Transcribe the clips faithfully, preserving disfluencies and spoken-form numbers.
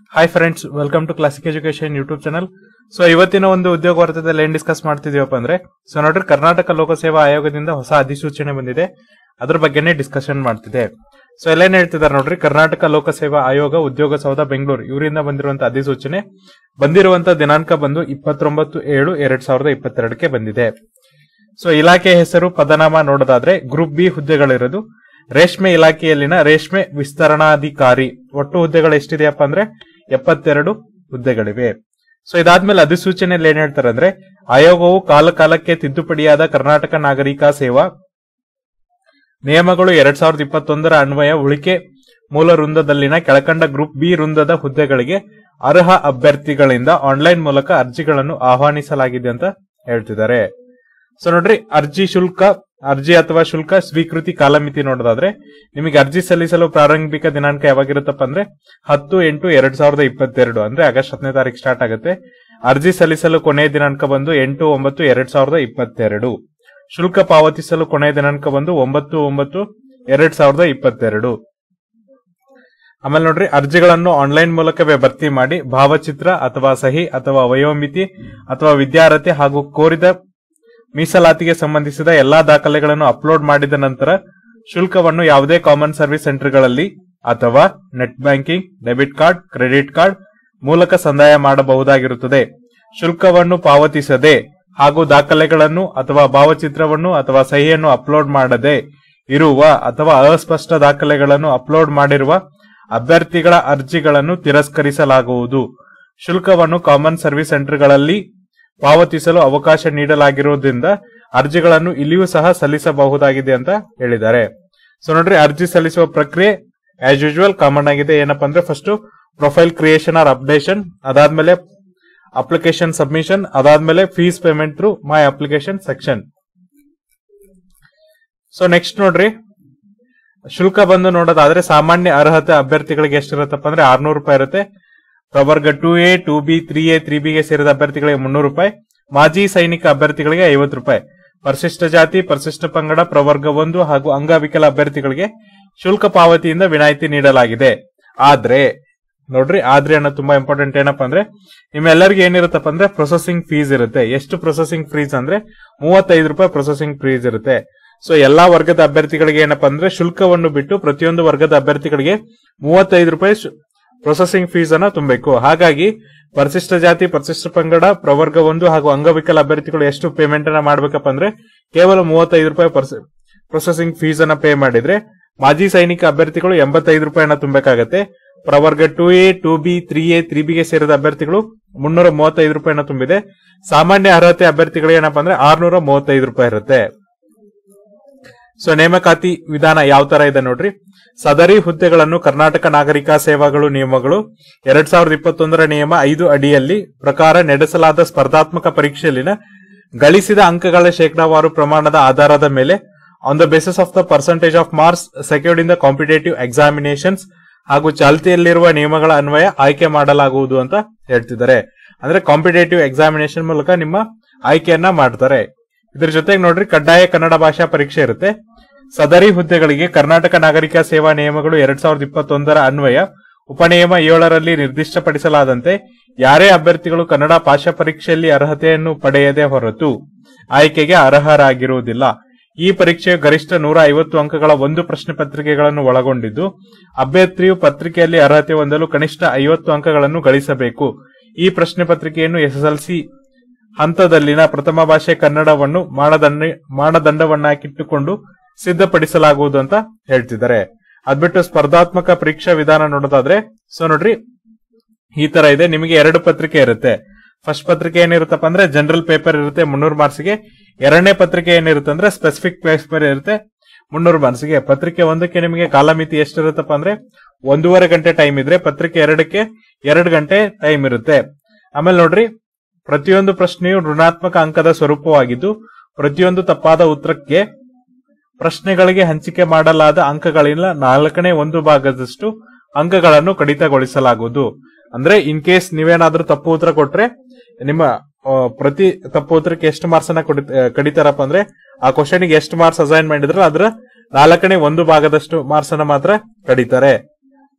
Hi friends, welcome to classic education YouTube channel. So ಇವತ್ತಿನ ಒಂದು ಉದ್ಯೋಗ ವಾರ್ತೆದಲ್ಲಿ ಏನ್ ಡಿಸ್ಕಸ್ ಮಾಡ್ತಿದೀವಪ್ಪ ಅಂದ್ರೆ, ಸೊ ನೋಡ್ರಿ, ಕರ್ನಾಟಕ ಲೋಕಸೇವಾ ಆಯೋಗದಿಂದ ಹೊಸ ಅಧಿಸೂಚನೆ ಬಂದಿದೆ. ಅದ್ರ ಬಗ್ಗೆನೇ ಡಿಸ್ಕಷನ್ ಮಾಡ್ತಿದೆ. ಸೊ ಎಲ್ಲೇನ್ ಹೇಳ್ತಿದಾರೆ ನೋಡ್ರಿ, ಕರ್ನಾಟಕ ಲೋಕಸೇವಾ ಆಯೋಗ ಉದ್ಯೋಗ ಸೌಧ ಬೆಂಗಳೂರು ಇವರಿಂದ ಬಂದಿರುವಂತ ಅಧಿಸೂಚನೆ ಬಂದಿರುವಂತ ದಿನಾಂಕ ಬಂದು ಇಪ್ಪತ್ತೊಂಬತ್ತು ಏಳು ಎರಡ್ ಸಾವಿರದ ಇಪ್ಪತ್ತೆರಡಕ್ಕೆ ಬಂದಿದೆ. ಸೊ ಇಲಾಖೆ ಹೆಸರು ಪದನಾಮ ನೋಡೋದಾದ್ರೆ ಗ್ರೂಪ್ ಬಿ ಹುದ್ದೆಗಳಿರೋದು ರೇಷ್ಮೆ ಇಲಾಖೆಯಲ್ಲಿನ ರೇಷ್ಮೆ ವಿಸ್ತರಣಾಧಿಕಾರಿ. ಒಟ್ಟು ಹುದ್ದೆಗಳು ಎಷ್ಟಿದೆಯಪ್ಪ ಅಂದ್ರೆ ಎಪ್ಪತ್ತೆರಡು ಹುದ್ದೆಗಳಿವೆ. ಸೊ ಇದಾದ್ಮೇಲೆ ಅಧಿಸೂಚನೆಯಲ್ಲಿ ಏನ್ ಹೇಳ್ತಾರೆ ಅಂದ್ರೆ, ಆಯೋಗವು ಕಾಲ ಕಾಲಕ್ಕೆ ತಿದ್ದುಪಡಿಯಾದ ಕರ್ನಾಟಕ ನಾಗರಿಕ ಸೇವಾ ನಿಯಮಗಳು ಎರಡ್ ಸಾವಿರದ ಇಪ್ಪತ್ತೊಂದರ ಅನ್ವಯ ಉಳಿಕೆ ಮೂಲ ವೃಂದದಲ್ಲಿನ ಕೆಳಕಂಡ ಗ್ರೂಪ್ ಬಿ ವೃಂದದ ಹುದ್ದೆಗಳಿಗೆ ಅರ್ಹ ಅಭ್ಯರ್ಥಿಗಳಿಂದ ಆನ್ಲೈನ್ ಮೂಲಕ ಅರ್ಜಿಗಳನ್ನು ಆಹ್ವಾನಿಸಲಾಗಿದೆ ಅಂತ ಹೇಳ್ತಿದ್ದಾರೆ. ಸೊ ನೋಡ್ರಿ, ಅರ್ಜಿ ಶುಲ್ಕ ಅರ್ಜಿ ಅಥವಾ ಶುಲ್ಕ ಸ್ವೀಕೃತಿ ಕಾಲಮಿತಿ ನೋಡೋದಾದ್ರೆ, ನಿಮಗೆ ಅರ್ಜಿ ಸಲ್ಲಿಸಲು ಪ್ರಾರಂಭಿಕ ದಿನಾಂಕ ಯಾವಾಗಿರುತ್ತಪ್ಪ ಅಂದ್ರೆ ಹತ್ತು ಎಂಟು ಎರಡ್ ಸಾವಿರದ ಇಪ್ಪತ್ತೆರಡು ಅಂದ್ರೆ ಆಗಸ್ಟ್ ಹತ್ತನೇ ತಾರೀಕು ಸ್ಟಾರ್ಟ್ ಆಗುತ್ತೆ. ಅರ್ಜಿ ಸಲ್ಲಿಸಲು ಕೊನೆಯ ದಿನಾಂಕ ಬಂದು ಎಂಟು ಒಂಬತ್ತು ಎರಡ್ ಸಾವಿರದ ಇಪ್ಪತ್ತೆರಡು. ಶುಲ್ಕ ಪಾವತಿಸಲು ಕೊನೆಯ ದಿನಾಂಕ ಬಂದು ಒಂಬತ್ತು ಒಂಬತ್ತು ಎರಡ್ ಸಾವಿರದ ಇಪ್ಪತ್ತೆರಡು. ಆಮೇಲೆ ನೋಡ್ರಿ, ಅರ್ಜಿಗಳನ್ನು ಆನ್ಲೈನ್ ಮೂಲಕವೇ ಭರ್ತಿ ಮಾಡಿ ಭಾವಚಿತ್ರ ಅಥವಾ ಸಹಿ ಅಥವಾ ವಯೋಮಿತಿ ಅಥವಾ ವಿದ್ಯಾರ್ಹತೆ ಹಾಗೂ ಕೋರಿದ ಮೀಸಲಾತಿಗೆ ಸಂಬಂಧಿಸಿದ ಎಲ್ಲಾ ದಾಖಲೆಗಳನ್ನು ಅಪ್ಲೋಡ್ ಮಾಡಿದ ನಂತರ ಶುಲ್ಕವನ್ನು ಯಾವುದೇ ಕಾಮನ್ ಸರ್ವಿಸ್ ಸೆಂಟರ್ಗಳಲ್ಲಿ ಅಥವಾ net banking, debit card, credit card ಮೂಲಕ ಸಂದಾಯ ಮಾಡಬಹುದಾಗಿರುತ್ತದೆ. ಶುಲ್ಕವನ್ನು ಪಾವತಿಸದೆ ಹಾಗೂ ದಾಖಲೆಗಳನ್ನು ಅಥವಾ ಭಾವಚಿತ್ರವನ್ನು ಅಥವಾ ಸಹಿಯನ್ನು ಅಪ್ಲೋಡ್ ಮಾಡದೆ ಇರುವ ಅಥವಾ ಅಸ್ಪಷ್ಟ ದಾಖಲೆಗಳನ್ನು ಅಪ್ಲೋಡ್ ಮಾಡಿರುವ ಅಭ್ಯರ್ಥಿಗಳ ಅರ್ಜಿಗಳನ್ನು ತಿರಸ್ಕರಿಸಲಾಗುವುದು. ಶುಲ್ಕವನ್ನು ಕಾಮನ್ ಸರ್ವಿಸ್ ಸೆಂಟರ್ಗಳಲ್ಲಿ ಪಾವತಿಸಲು ಅವಕಾಶ ನೀಡಲಾಗಿರುವುದರಿಂದ ಅರ್ಜಿಗಳನ್ನು ಇಲ್ಲಿಯೂ ಸಹ ಸಲ್ಲಿಸಬಹುದಾಗಿದೆ ಅಂತ ಹೇಳಿದ್ದಾರೆ. ಸೊ ನೋಡ್ರಿ, ಅರ್ಜಿ ಸಲ್ಲಿಸುವ ಪ್ರಕ್ರಿಯೆ ಆಸ್ ಯೂಶುವಲ್ ಕಾಮನ್ ಆಗಿದೆ. ಏನಪ್ಪಾ ಅಂದ್ರೆ, first profile creation or updation, ಅದಾದ್ಮೇಲೆ ಅಪ್ಲಿಕೇಶನ್ ಸಬ್ಮಿಷನ್, ಅದಾದ್ಮೇಲೆ fees payment through my application section. So next ನೋಡ್ರಿ, ಶುಲ್ಕ ಬಂದು ನೋಡೋದಾದ್ರೆ ಸಾಮಾನ್ಯ ಅರ್ಹತೆ ಅಭ್ಯರ್ಥಿಗಳಿಗೆ ಎಷ್ಟಿರುತ್ತಪ್ಪ ಅಂದ್ರೆ ಆರ್ನೂರು ರೂಪಾಯಿ ಇರುತ್ತೆ. ಪ್ರವರ್ಗ two A two B three A three ಬಿಗೆ ಸೇರಿದ ಅಭ್ಯರ್ಥಿಗಳಿಗೆ ಮುನ್ನೂರು ರೂಪಾಯಿ, ಮಾಜಿ ಸೈನಿಕ ಅಭ್ಯರ್ಥಿಗಳಿಗೆ ಐವತ್ತು ರೂಪಾಯಿ, ಪರಿಶಿಷ್ಟ ಜಾತಿ, ಪರಿಶಿಷ್ಟ ಪಂಗಡ, ಪ್ರವರ್ಗ ಒಂದು ಹಾಗೂ ಅಂಗವಿಕಲ ಅಭ್ಯರ್ಥಿಗಳಿಗೆ ಶುಲ್ಕ ಪಾವತಿಯಿಂದ ವಿನಾಯಿತಿ ನೀಡಲಾಗಿದೆ. ಆದ್ರೆ ನೋಡ್ರಿ, ಆದ್ರೆ ಅನ್ನೋ ತುಂಬಾ ಇಂಪಾರ್ಟೆಂಟ್. ಏನಪ್ಪಾ ಅಂದ್ರೆ, ನಿಮ್ಮೆಲ್ಲರಿಗೆ ಏನಿರುತ್ತಪ್ಪ ಅಂದ್ರೆ ಪ್ರೊಸೆಸಿಂಗ್ ಫೀಸ್ ಇರುತ್ತೆ. ಎಷ್ಟು ಪ್ರೊಸೆಸಿಂಗ್ ಫೀಸ್ ಅಂದ್ರೆ ಮೂವತ್ತೈದು ರೂಪಾಯಿ ಪ್ರೊಸೆಸಿಂಗ್ ಫೀಸ್ ಇರುತ್ತೆ. ಸೊ ಎಲ್ಲಾ ವರ್ಗದ ಅಭ್ಯರ್ಥಿಗಳಿಗೆ ಏನಪ್ಪಾ ಅಂದ್ರೆ ಶುಲ್ಕವನ್ನು ಬಿಟ್ಟು ಪ್ರತಿಯೊಂದು ವರ್ಗದ ಅಭ್ಯರ್ಥಿಗಳಿಗೆ ಮೂವತ್ತೈದು ರೂಪಾಯಿ ಪ್ರೊಸೆಸಿಂಗ್ ಫೀಸ್ ಅನ್ನ ತುಂಬಬೇಕು. ಹಾಗಾಗಿ ಪರಿಶಿಷ್ಟ ಜಾತಿ, ಪರಿಶಿಷ್ಟ ಪಂಗಡ, ಪ್ರವರ್ಗ ಒಂದು ಹಾಗೂ ಅಂಗವಿಕಲ ಅಭ್ಯರ್ಥಿಗಳು ಎಷ್ಟು ಪೇಮೆಂಟ್ ಅನ್ನ ಮಾಡ್ಬೇಕಪ್ಪ ಅಂದ್ರೆ ಕೇವಲ ಮೂವತ್ತೈದು ರೂಪಾಯಿ ಪ್ರೊಸೆಸಿಂಗ್ ಫೀಸ್ ಅನ್ನ ಪೇ ಮಾಡಿದ್ರೆ, ಮಾಜಿ ಸೈನಿಕ ಅಭ್ಯರ್ಥಿಗಳು ಎಂಬತ್ತೈದು ರೂಪಾಯಿನ ತುಂಬಬೇಕಾಗತ್ತೆ. ಪ್ರವರ್ಗ two A two B three A three ಬಿಗೆ ಸೇರಿದ ಅಭ್ಯರ್ಥಿಗಳು ಮುನ್ನೂರ ಮೂವತ್ತೈದು ರೂಪಾಯಿನ ತುಂಬಿದೆ. ಸಾಮಾನ್ಯ ಅರ್ಹತೆ ಅಭ್ಯರ್ಥಿಗಳು ಏನಪ್ಪಾ ಅಂದ್ರೆ ಆರ್ನೂರ ಮೂವತ್ತೈದು ರೂಪಾಯಿ ಇರುತ್ತೆ. ಸೊ ನೇಮಕಾತಿ ವಿಧಾನ ಯಾವ ತರ ಇದೆ ನೋಡ್ರಿ, ಸದರಿ ಹುದ್ದೆಗಳನ್ನು ಕರ್ನಾಟಕ ನಾಗರಿಕ ಸೇವಾಗಳು ನಿಯಮಗಳು ಎರಡ್ ಸಾವಿರದ ಇಪ್ಪತ್ತೊಂದರ ನಿಯಮ ಐದು ಅಡಿಯಲ್ಲಿ ಪ್ರಕಾರ ನಡೆಸಲಾದ ಸ್ಪರ್ಧಾತ್ಮಕ ಪರೀಕ್ಷೆಯಲ್ಲಿನ ಗಳಿಸಿದ ಅಂಕಗಳ ಶೇಕಡಾವಾರು ಪ್ರಮಾಣದ ಆಧಾರದ ಮೇಲೆ on the basis of the percentage of marks secured in the competitive examinations ಹಾಗೂ ಚಾಲ್ತಿಯಲ್ಲಿರುವ ನಿಯಮಗಳ ಅನ್ವಯ ಆಯ್ಕೆ ಮಾಡಲಾಗುವುದು ಅಂತ ಹೇಳ್ತಿದ್ದಾರೆ. ಅಂದ್ರೆ ಕಾಂಪಿಟೇಟಿವ್ ಎಕ್ಸಾಮಿನೇಷನ್ ಮೂಲಕ ನಿಮ್ಮ ಆಯ್ಕೆಯನ್ನ ಮಾಡ್ತಾರೆ. ಇದ್ರ ಜೊತೆಗೆ ನೋಡ್ರಿ, ಕಡ್ಡಾಯ ಕನ್ನಡ ಭಾಷಾ ಪರೀಕ್ಷೆ ಇರುತ್ತೆ. ಸದರಿ ಹುದ್ದೆಗಳಿಗೆ ಕರ್ನಾಟಕ ನಾಗರಿಕ ಸೇವಾ ನಿಯಮಗಳು ಎರಡ್ ಸಾವಿರದ ಇಪ್ಪತ್ತೊಂದರ ಅನ್ವಯ ಉಪನಿಯಮ ಏಳರಲ್ಲಿ ನಿರ್ದಿಷ್ಟಪಡಿಸಲಾದಂತೆ ಯಾರೇ ಅಭ್ಯರ್ಥಿಗಳು ಕನ್ನಡ ಭಾಷಾ ಪರೀಕ್ಷೆಯಲ್ಲಿ ಅರ್ಹತೆಯನ್ನು ಪಡೆಯದೆ ಹೊರತು ಆಯ್ಕೆಗೆ ಅರ್ಹರಾಗಿರುವುದಿಲ್ಲ. ಈ ಪರೀಕ್ಷೆಯು ಗರಿಷ್ಠ ನೂರ ಐವತ್ತು ಅಂಕಗಳ ಒಂದು ಪ್ರಶ್ನೆ ಪತ್ರಿಕೆಗಳನ್ನು ಒಳಗೊಂಡಿದ್ದು, ಅಭ್ಯರ್ಥಿಯು ಪತ್ರಿಕೆಯಲ್ಲಿ ಅರ್ಹತೆ ಹೊಂದಲು ಕನಿಷ್ಠ ಐವತ್ತು ಅಂಕಗಳನ್ನು ಗಳಿಸಬೇಕು. ಈ ಪ್ರಶ್ನೆ ಪತ್ರಿಕೆಯನ್ನು ಎಸ್ಎಸ್ಎಲ್ಸಿ ಹಂತದಲ್ಲಿನ ಪ್ರಥಮ ಭಾಷೆ ಕನ್ನಡವನ್ನು ಮಾನದಂಡ ಮಾನದಂಡವನ್ನಾಕಿಟ್ಟುಕೊಂಡು ಸಿದ್ಧಪಡಿಸಲಾಗುವುದು ಅಂತ ಹೇಳ್ತಿದ್ದಾರೆ. ಅದ್ಬಿಟ್ಟು ಸ್ಪರ್ಧಾತ್ಮಕ ಪರೀಕ್ಷಾ ವಿಧಾನ ನೋಡೋದಾದ್ರೆ, ಸೊ ನೋಡ್ರಿ, ಈ ತರ ಇದೆ. ನಿಮಗೆ ಎರಡು ಪತ್ರಿಕೆ ಇರುತ್ತೆ. ಫಸ್ಟ್ ಪತ್ರಿಕೆ ಏನಿರುತ್ತಪ್ಪ ಅಂದ್ರೆ ಜನರಲ್ ಪೇಪರ್ ಇರುತ್ತೆ ಮುನ್ನೂರು ಮಾರ್ಕ್ಸ್ಗೆ. ಎರಡನೇ ಪತ್ರಿಕೆ ಏನಿರುತ್ತೆ ಅಂದ್ರೆ ಸ್ಪೆಸಿಫಿಕ್ ಪೇಪರ್ ಇರುತ್ತೆ ಮುನ್ನೂರು ಮಾರ್ಕ್ಸ್ಗೆ. ಪತ್ರಿಕೆ ಒಂದಕ್ಕೆ ನಿಮಗೆ ಕಾಲಮಿತಿ ಎಷ್ಟಿರುತ್ತಪ್ಪ ಅಂದ್ರೆ ಒಂದೂವರೆ ಗಂಟೆ ಟೈಮ್ ಇದ್ರೆ, ಪತ್ರಿಕೆ ಎರಡಕ್ಕೆ ಎರಡು ಗಂಟೆ ಟೈಮ್ ಇರುತ್ತೆ. ಆಮೇಲೆ ನೋಡ್ರಿ, ಪ್ರತಿಯೊಂದು ಪ್ರಶ್ನೆಯು ಋಣಾತ್ಮಕ ಅಂಕದ ಸ್ವರೂಪವಾಗಿದ್ದು, ಪ್ರತಿಯೊಂದು ತಪ್ಪಾದ ಉತ್ತರಕ್ಕೆ ಪ್ರಶ್ನೆಗಳಿಗೆ ಹಂಚಿಕೆ ಮಾಡಲಾದ ಅಂಕಗಳಿಂದ ನಾಲ್ಕನೇ ಒಂದು ಭಾಗದಷ್ಟು ಅಂಕಗಳನ್ನು ಕಡಿತಗೊಳಿಸಲಾಗುವುದು. ಅಂದ್ರೆ ಇನ್ ಕೇಸ್ ನೀವೇನಾದ್ರೂ ತಪ್ಪು ಉತ್ತರ ಕೊಟ್ರೆ ನಿಮ್ಮ ಪ್ರತಿ ತಪ್ಪು ಉತ್ತರಕ್ಕೆ ಎಷ್ಟು ಮಾರ್ಕ್ಸ್ ಅನ್ನ ಕಡಿತಾರಪ್ಪ ಅಂದ್ರೆ ಆ ಕ್ವಶನ್ ಗೆ ಎಷ್ಟು ಮಾರ್ಕ್ಸ್ ಅಸೈನ್ ಮಾಡಿದ್ರೆ ಅದರ ನಾಲ್ಕನೇ ಒಂದು ಭಾಗದಷ್ಟು ಮಾರ್ಕ್ಸ್ ಅನ್ನ ಮಾತ್ರ ಕಡಿತಾರೆ.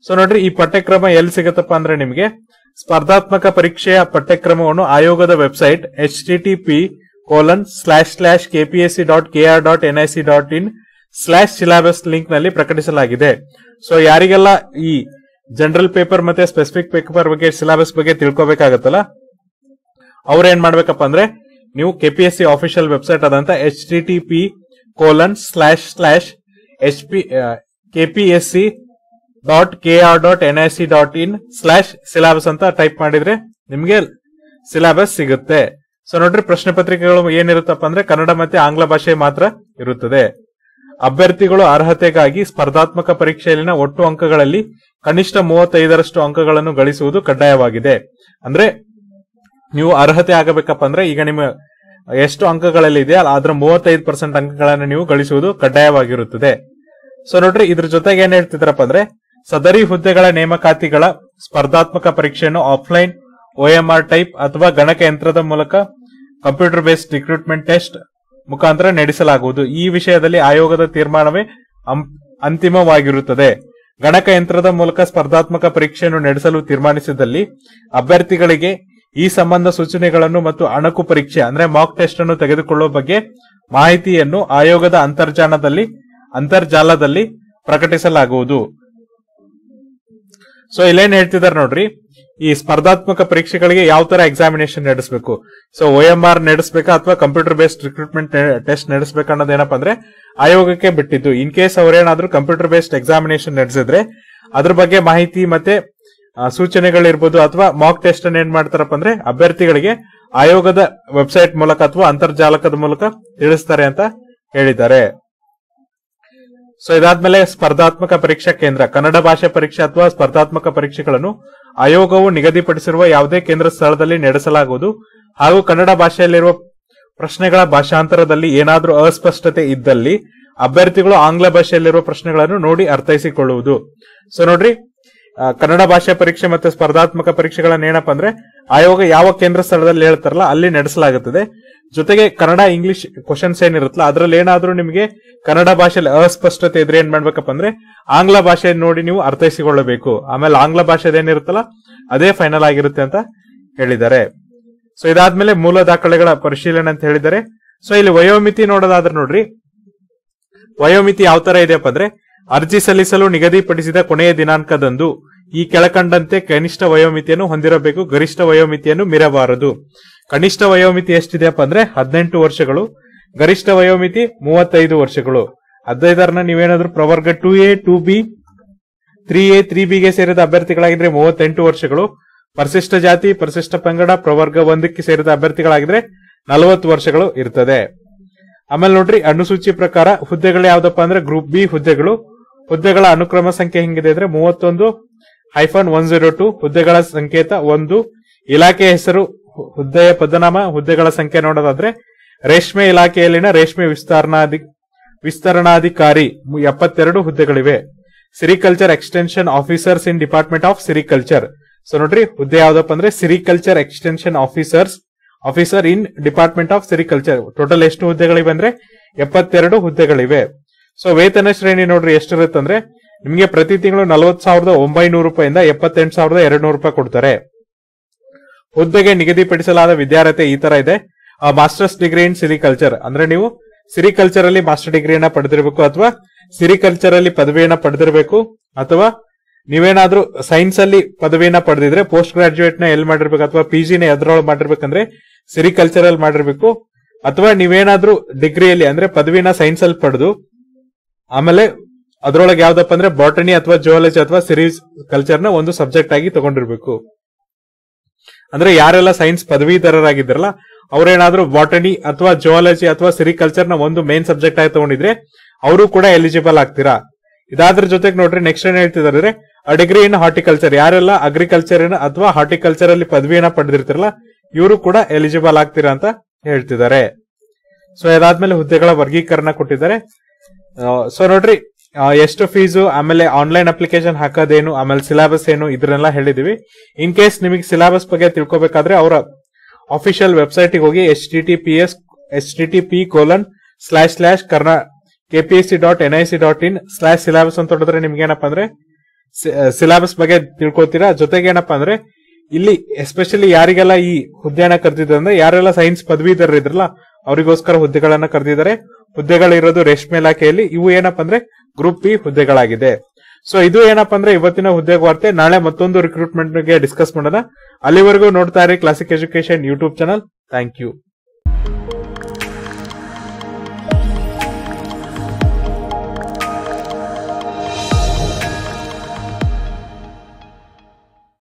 ಸೊ ನೋಡ್ರಿ ಈ ಪಠ್ಯಕ್ರಮ ಎಲ್ಲಿ ಸಿಗತ್ತಪ್ಪ ಅಂದ್ರೆ ನಿಮಗೆ ಸ್ಪರ್ಧಾತ್ಮಕ ಪರೀಕ್ಷೆಯ ಪಠ್ಯಕ್ರಮವನ್ನು ಆಯೋಗದ website H T T P colon slash slash KPSC dot K R dot N I C dot in slash syllabus link ನಲ್ಲಿ ಪ್ರಕಟಿಸಲಾಗಿದೆ. ಸೊ ಯಾರಿಗೆಲ್ಲ ಈ ಜನರಲ್ ಪೇಪರ್ ಮತ್ತೆ ಸ್ಪೆಸಿಫಿಕ್ ಪೇಪರ್ ಬಗ್ಗೆ ಸಿಲಾಬಸ್ ಬಗ್ಗೆ ತಿಳ್ಕೊಬೇಕಾಗತ್ತಲ್ಲ ಅವ್ರ ಏನ್ ಮಾಡ್ಬೇಕಪ್ಪ ಅಂದ್ರೆ ನೀವು ಕೆಪಿಎಸ್ಸಿ ಆಫಿಷಿಯಲ್ ವೆಬ್ಸೈಟ್ ಆದಂತ H T T P colon slash slash H P KPSC dot K R dot N I C dot in slash syllabus ಅಂತ ಟೈಪ್ ಮಾಡಿದ್ರೆ ನಿಮ್ಗೆ ಸಿಲಾಬಸ್ ಸಿಗುತ್ತೆ. ಸೊ ನೋಡ್ರಿ ಪ್ರಶ್ನೆ ಪತ್ರಿಕೆಗಳು ಏನಿರುತ್ತಪ್ಪ ಅಂದ್ರೆ ಕನ್ನಡ ಮತ್ತೆ ಆಂಗ್ಲ ಭಾಷೆ ಮಾತ್ರ ಇರುತ್ತದೆ. ಅಭ್ಯರ್ಥಿಗಳು ಅರ್ಹತೆಗಾಗಿ ಸ್ಪರ್ಧಾತ್ಮಕ ಪರೀಕ್ಷೆಯಲ್ಲಿನ ಒಟ್ಟು ಅಂಕಗಳಲ್ಲಿ ಕನಿಷ್ಠ ಮೂವತ್ತೈದರಷ್ಟು ಅಂಕಗಳನ್ನು ಗಳಿಸುವುದು ಕಡ್ಡಾಯವಾಗಿದೆ. ಅಂದ್ರೆ ನೀವು ಅರ್ಹತೆ ಆಗಬೇಕಪ್ಪ ಅಂದ್ರೆ ಈಗ ನಿಮ್ಮ ಎಷ್ಟು ಅಂಕಗಳಲ್ಲಿ ಇದೆ ಅದರ ಮೂವತ್ತೈದು ಪರ್ಸೆಂಟ್ ಅಂಕಗಳನ್ನು ನೀವು ಗಳಿಸುವುದು ಕಡ್ಡಾಯವಾಗಿರುತ್ತದೆ. ಸೊ ನೋಡ್ರಿ ಇದ್ರ ಜೊತೆಗೆ ಏನ್ ಹೇಳ್ತಿದ್ರಪ್ಪ ಅಂದ್ರೆ ಸದರಿ ಹುದ್ದೆಗಳ ನೇಮಕಾತಿಗಳ ಸ್ಪರ್ಧಾತ್ಮಕ ಪರೀಕ್ಷೆಯನ್ನು offline O M R type ಅಥವಾ ಗಣಕಯಂತ್ರದ ಮೂಲಕ ಕಂಪ್ಯೂಟರ್ ಬೇಸ್ಡ್ ರಿಕ್ರೂಟ್ಮೆಂಟ್ ಟೆಸ್ಟ್ ಮುಖಾಂತರ ನಡೆಸಲಾಗುವುದು. ಈ ವಿಷಯದಲ್ಲಿ ಆಯೋಗದ ತೀರ್ಮಾನವೇ ಅಂತಿಮವಾಗಿರುತ್ತದೆ. ಗಣಕಯಂತ್ರದ ಮೂಲಕ ಸ್ಪರ್ಧಾತ್ಮಕ ಪರೀಕ್ಷೆಯನ್ನು ನಡೆಸಲು ತೀರ್ಮಾನಿಸಿದಲ್ಲಿ ಅಭ್ಯರ್ಥಿಗಳಿಗೆ ಈ ಸಂಬಂಧ ಸೂಚನೆಗಳನ್ನು ಮತ್ತು ಅಣಕು ಪರೀಕ್ಷೆ ಅಂದ್ರೆ ಮಾಕ್ ಟೆಸ್ಟ್ ಅನ್ನು ತೆಗೆದುಕೊಳ್ಳುವ ಬಗ್ಗೆ ಮಾಹಿತಿಯನ್ನು ಆಯೋಗದ ಅಂತರ್ಜಾಲದಲ್ಲಿ ಅಂತರ್ಜಾಲದಲ್ಲಿ ಪ್ರಕಟಿಸಲಾಗುವುದು. ಸೊ ಇಲ್ಲೇನ್ ಹೇಳ್ತಿದಾರೆ ನೋಡ್ರಿ, ಈ ಸ್ಪರ್ಧಾತ್ಮಕ ಪರೀಕ್ಷೆಗಳಿಗೆ ಯಾವ ತರ ಎಕ್ಸಾಮಿನೇಷನ್ ನಡೆಸಬೇಕು, ಸೊ ಒ ಎಂ ಆರ್ ನಡೆಸಬೇಕಾ ಅಥವಾ ಕಂಪ್ಯೂಟರ್ ಬೇಸ್ಡ್ ರಿಕ್ರೂಟ್ಮೆಂಟ್ ಟೆಸ್ಟ್ ನಡೆಸಬೇಕು ಅನ್ನೋದು ಏನಪ್ಪಾ ಅಂದ್ರೆ ಆಯೋಗಕ್ಕೆ ಬಿಟ್ಟಿದ್ದು. ಇನ್ ಕೇಸ್ ಅವ್ರೇನಾದ್ರೂ ಕಂಪ್ಯೂಟರ್ ಬೇಸ್ಡ್ ಎಕ್ಸಾಮಿನೇಷನ್ ನಡೆಸಿದ್ರೆ ಅದ್ರ ಬಗ್ಗೆ ಮಾಹಿತಿ ಮತ್ತೆ ಸೂಚನೆಗಳಿರ್ಬೋದು ಅಥವಾ ಮಾಕ್ ಟೆಸ್ಟ್ ಅನ್ನು ಏನ್ ಮಾಡ್ತಾರಪ್ಪ ಅಂದ್ರೆ ಅಭ್ಯರ್ಥಿಗಳಿಗೆ ಆಯೋಗದ ವೆಬ್ಸೈಟ್ ಮೂಲಕ ಅಥವಾ ಅಂತರ್ಜಾಲಕದ ಮೂಲಕ ತಿಳಿಸ್ತಾರೆ ಅಂತ ಹೇಳಿದ್ದಾರೆ. ಸೊ ಇದಾದ್ಮೇಲೆ ಸ್ಪರ್ಧಾತ್ಮಕ ಪರೀಕ್ಷಾ ಕೇಂದ್ರ ಕನ್ನಡ ಭಾಷೆ ಪರೀಕ್ಷೆ ಅಥವಾ ಸ್ಪರ್ಧಾತ್ಮಕ ಪರೀಕ್ಷೆಗಳನ್ನು ಆಯೋಗವು ನಿಗದಿಪಡಿಸಿರುವ ಯಾವುದೇ ಕೇಂದ್ರ ಸ್ಥಳದಲ್ಲಿ ನಡೆಸಲಾಗುವುದು ಹಾಗೂ ಕನ್ನಡ ಭಾಷೆಯಲ್ಲಿರುವ ಪ್ರಶ್ನೆಗಳ ಭಾಷಾಂತರದಲ್ಲಿ ಏನಾದರೂ ಅಸ್ಪಷ್ಟತೆ ಇದ್ದಲ್ಲಿ ಅಭ್ಯರ್ಥಿಗಳು ಆಂಗ್ಲ ಭಾಷೆಯಲ್ಲಿರುವ ಪ್ರಶ್ನೆಗಳನ್ನು ನೋಡಿ ಅರ್ಥೈಸಿಕೊಳ್ಳುವುದು. ಸೊ ನೋಡ್ರಿ ಕನ್ನಡ ಭಾಷೆ ಪರೀಕ್ಷೆ ಮತ್ತೆ ಸ್ಪರ್ಧಾತ್ಮಕ ಪರೀಕ್ಷೆಗಳನ್ನ ಏನಪ್ಪ ಅಂದ್ರೆ ಆಯೋಗ ಯಾವ ಕೇಂದ್ರ ಸ್ಥಳದಲ್ಲಿ ಹೇಳ್ತಾರಲ್ಲ ಅಲ್ಲಿ ನಡೆಸಲಾಗುತ್ತದೆ. ಜೊತೆಗೆ ಕನ್ನಡ ಇಂಗ್ಲಿಷ್ ಕ್ವಶನ್ಸ್ ಏನಿರುತ್ತಲ್ಲ ಅದ್ರಲ್ಲಿ ಏನಾದ್ರೂ ನಿಮಗೆ ಕನ್ನಡ ಭಾಷೆಯಲ್ಲಿ ಅಸ್ಪಷ್ಟತೆ ಇದ್ರೆ ಏನ್ ಮಾಡ್ಬೇಕಪ್ಪ ಅಂದ್ರೆ ಆಂಗ್ಲ ಭಾಷೆ ನೋಡಿ ನೀವು ಅರ್ಥೈಸಿಕೊಳ್ಳಬೇಕು. ಆಮೇಲೆ ಆಂಗ್ಲ ಭಾಷೆ ಏನಿರುತ್ತಲ್ಲ ಅದೇ ಫೈನಲ್ ಆಗಿರುತ್ತೆ ಅಂತ ಹೇಳಿದ್ದಾರೆ. ಸೊ ಇದಾದ್ಮೇಲೆ ಮೂಲ ದಾಖಲೆಗಳ ಪರಿಶೀಲನೆ ಅಂತ ಹೇಳಿದ್ದಾರೆ. ಸೊ ಇಲ್ಲಿ ವಯೋಮಿತಿ ನೋಡೋದಾದ್ರೆ ನೋಡ್ರಿ, ವಯೋಮಿತಿ ಯಾವ ತರ ಇದೆಯಪ್ಪ ಅಂದ್ರೆ ಅರ್ಜಿ ಸಲ್ಲಿಸಲು ನಿಗದಿಪಡಿಸಿದ ಕೊನೆಯ ದಿನಾಂಕದಂದು ಈ ಕೆಳಕಂಡಂತೆ ಕನಿಷ್ಠ ವಯೋಮಿತಿಯನ್ನು ಹೊಂದಿರಬೇಕು, ಗರಿಷ್ಠ ವಯೋಮಿತಿಯನ್ನು ಮೀರಬಾರದು. ಕನಿಷ್ಠ ವಯೋಮಿತಿ ಎಷ್ಟಿದೆಯಪ್ಪ ಅಂದ್ರೆ ಹದಿನೆಂಟು ವರ್ಷಗಳು, ಗರಿಷ್ಠ ವಯೋಮಿತಿ ಮೂವತ್ತೈದು ವರ್ಷಗಳು. ಹದಿನೈದರನ್ನ ನೀವೇನಾದ್ರೂ ಪ್ರವರ್ಗ two A two B three A three ಬಿಗೆ ಸೇರಿದ ಅಭ್ಯರ್ಥಿಗಳಾಗಿದ್ರೆ ಮೂವತ್ತೆಂಟು ವರ್ಷಗಳು, ಪರಿಶಿಷ್ಟ ಜಾತಿ ಪರಿಶಿಷ್ಟ ಪಂಗಡ ಪ್ರವರ್ಗ ಒಂದಕ್ಕೆ ಸೇರಿದ ಅಭ್ಯರ್ಥಿಗಳಾಗಿದ್ರೆ ನಲವತ್ತು ವರ್ಷಗಳು ಇರ್ತದೆ. ಆಮೇಲೆ ನೋಡ್ರಿ ಅನುಸೂಚಿ ಪ್ರಕಾರ ಹುದ್ದೆಗಳು ಯಾವ್ದಪ್ಪ ಅಂದ್ರೆ ಗ್ರೂಪ್ ಬಿ ಹುದ್ದೆಗಳು. ಹುದ್ದೆಗಳ ಅನುಕ್ರಮ ಸಂಖ್ಯೆ ಹೆಂಗಿದೆ ಅಂದ್ರೆ ಮೂವತ್ತೊಂದು ಹೈಫನ್ ಒನ್ ಜೀರೋ ಟು, ಹುದ್ದೆಗಳ ಸಂಕೇತ ಒಂದು, ಇಲಾಖೆ ಹೆಸರು, ಹುದ್ದೆಯ ಪದನಾಮ, ಹುದ್ದೆಗಳ ಸಂಖ್ಯೆ ನೋಡೋದಾದ್ರೆ ರೇಷ್ಮೆ ಇಲಾಖೆಯಲ್ಲಿನ ರೇಷ್ಮೆ ವಿಸ್ತರಣಾಧಿ ವಿಸ್ತರಣಾಧಿಕಾರಿ ಎಪ್ಪತ್ತೆರಡು ಹುದ್ದೆಗಳಿವೆ. Sericulture extension officers in department of sericulture. So ನೋಡ್ರಿ ಹುದ್ದೆ ಯಾವ್ದಪ್ಪ ಅಂದ್ರೆ sericulture extension officers officer in department of sericulture. Total ಎಷ್ಟು ಹುದ್ದೆಗಳಿವೆ ಅಂದ್ರೆ ಎಪ್ಪತ್ತೆರಡು ಹುದ್ದೆಗಳಿವೆ. ಸೊ ವೇತನ ಶ್ರೇಣಿ ನೋಡ್ರಿ ಎಷ್ಟಿರುತ್ತೆ ಅಂದ್ರೆ ನಿಮಗೆ ಪ್ರತಿ ತಿಂಗಳು ನಲವತ್ತು ಸಾವಿರದ ಒಂಬೈನೂರು ರೂಪಾಯಿಂದ ಎಪ್ಪತ್ತೆಂಟು ಸಾವಿರದ ಎರಡು ನೂರು ರೂಪಾಯಿ ಕೊಡ್ತಾರೆ. ಹುದ್ದೆಗೆ ನಿಗದಿಪಡಿಸಲಾದ ವಿದ್ಯಾರ್ಹತೆ ಈ ತರ ಇದೆ. ಮಾಸ್ಟರ್ಸ್ ಡಿಗ್ರಿ ಇನ್ ಸಿರಿಕಲ್ಚರ್ ಅಂದ್ರೆ ನೀವು ಸಿರಿಕಲ್ಚರ್ ಅಲ್ಲಿ ಮಾಸ್ಟರ್ ಡಿಗ್ರಿಯನ್ನ ಪಡೆದಿರಬೇಕು ಅಥವಾ ಸಿರಿಕಲ್ಚರ್ ಅಲ್ಲಿ ಪದವಿಯನ್ನ ಪಡೆದಿರಬೇಕು, ಅಥವಾ ನೀವೇನಾದ್ರೂ ಸೈನ್ಸ್ ಅಲ್ಲಿ ಪದವಿಯನ್ನ ಪಡೆದಿದ್ರೆ ಪೋಸ್ಟ್ ಗ್ರಾಜುಯೇಟ್ ನ ಎಲ್ಲಿ ಮಾಡಿರ್ಬೇಕು ಅಥವಾ ಪಿ ಜಿನ ಎದ್ರೊಳಗೆ ಮಾಡಿರ್ಬೇಕಂದ್ರೆ ಸಿರಿಕಲ್ಚರ್ ಅಲ್ಲಿ ಮಾಡಿರ್ಬೇಕು, ಅಥವಾ ನೀವೇನಾದ್ರೂ ಡಿಗ್ರಿಯಲ್ಲಿ ಅಂದ್ರೆ ಪದವಿನ ಸೈನ್ಸ್ ಅಲ್ಲಿ ಪಡೆದು ಆಮೇಲೆ ಅದ್ರೊಳಗೆ ಯಾವ್ದಪ್ಪ ಅಂದ್ರೆ ಬಾಟನಿ ಅಥವಾ ಜುವಾಲಜಿ ಅಥವಾ ಸಿರಿ ಕಲ್ಚರ್ ನ ಒಂದು ಸಬ್ಜೆಕ್ಟ್ ಆಗಿ ತಗೊಂಡಿರ್ಬೇಕು. ಅಂದ್ರೆ ಯಾರೆಲ್ಲ ಸೈನ್ಸ್ ಪದವೀಧರರಾಗಿದ್ದಾರಲ್ಲ ಅವ್ರೇನಾದ್ರೂ ಬಾಟನಿ ಅಥವಾ ಜುವಾಲಜಿ ಅಥವಾ ಸಿರಿಕಲ್ಚರ್ ನ ಒಂದು ಮೇನ್ ಸಬ್ಜೆಕ್ಟ್ ಆಗಿ ತಗೊಂಡಿದ್ರೆ ಅವರು ಕೂಡ ಎಲಿಜಿಬಲ್ ಆಗ್ತೀರಾ. ಇದಾದ್ರ ಜೊತೆಗೆ ನೋಡ್ರಿ ನೆಕ್ಸ್ಟ್ ಏನ್ ಹೇಳ್ತಿದ್ದಾರೆ ಡಿಗ್ರಿ ಇನ್ ಹಾರ್ಟಿಕಲ್ಚರ್, ಯಾರೆಲ್ಲ ಅಗ್ರಿಕಲ್ಚರ್ ಅಥವಾ ಹಾರ್ಟಿಕಲ್ಚರ್ ಅಲ್ಲಿ ಪದವಿಯನ್ನ ಪಡೆದಿರ್ತಾರಲ್ಲ ಇವರು ಕೂಡ ಎಲಿಜಿಬಲ್ ಆಗ್ತೀರಾ ಅಂತ ಹೇಳ್ತಿದ್ದಾರೆ. ಸೊ ಇದಾದ್ಮೇಲೆ ಹುದ್ದೆಗಳ ವರ್ಗೀಕರಣ ಕೊಟ್ಟಿದ್ದಾರೆ. ಸೊ ನೋಡ್ರಿ ಎಷ್ಟು ಫೀಸು, ಆಮೇಲೆ ಆನ್ಲೈನ್ ಅಪ್ಲಿಕೇಶನ್ ಹಾಕೋದೇನು, ಆಮೇಲೆ ಸಿಲೆಬಸ್ ಏನು ಇದನ್ನೆಲ್ಲ ಹೇಳಿದೀವಿ. ಇನ್ ಕೇಸ್ ನಿಮಗೆ ಸಿಲೆಬಸ್ ಬಗ್ಗೆ ತಿಳ್ಕೊಬೇಕಾದ್ರೆ ಅವರ ಅಫಿಷಿಯಲ್ ವೆಬ್ಸೈಟ್ ಹೋಗಿ H T T P S H T T P colon slash slash ಕರ್ನಾ KPSC dot N I C dot in slash syllabus ಅಂತ ಹೊಡೆದ್ರೆ ನಿಮ್ಗೆ ಏನಪ್ಪಾ ಅಂದ್ರೆ ಸಿಲೆಬಸ್ ಬಗ್ಗೆ ತಿಳ್ಕೊತೀರಾ. ಜೊತೆಗೆ ಏನಪ್ಪಾ ಅಂದ್ರೆ ಇಲ್ಲಿ ಎಸ್ಪೆಷಲಿ ಯಾರಿಗೆಲ್ಲ ಈ ಹುದ್ದೆಯನ್ನ ಕರೆದಿದ್ದಾರೆ ಅಂದ್ರೆ ಯಾರೆಲ್ಲ ಸೈನ್ಸ್ ಪದವೀಧರರು ಇದ್ರಲ್ಲ ಅವರಿಗೋಸ್ಕರ ಹುದ್ದೆಗಳನ್ನ ಕರೆದಿದ್ದಾರೆ. ಹುದ್ದೆಗಳಿರೋದು ರೇಷ್ಮೆ ಇಲಾಖೆಯಲ್ಲಿ. ಇವು ಏನಪ್ಪಾ ಅಂದ್ರೆ ಗ್ರೂಪ್ ಬಿ ಹುದ್ದೆಗಳಾಗಿದೆ. ಸೊ ಇದು ಏನಪ್ಪಾ ಅಂದ್ರೆ ಇವತ್ತಿನ ಹುದ್ದೆ ವಾರ್ತೆ. ನಾಳೆ ಮತ್ತೊಂದು ರಿಕ್ರೂಟ್ಮೆಂಟ್ ಗೆ ಡಿಸ್ಕಸ್ ಮಾಡೋಣ. ಅಲ್ಲಿವರೆಗೂ ನೋಡ್ತಾ ಇರಿ classic education YouTube channel. Thank you.